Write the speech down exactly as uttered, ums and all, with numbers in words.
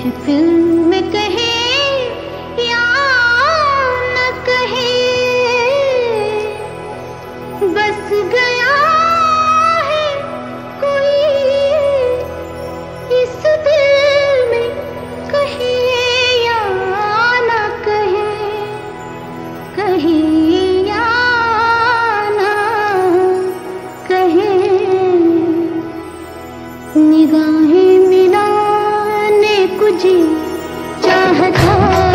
महफिल में कहे या न कहे, बस गया है कोई इस दिल में, कहे या न कहे, कहे या न कहे। निगाहें मिलाने कुछ चाहता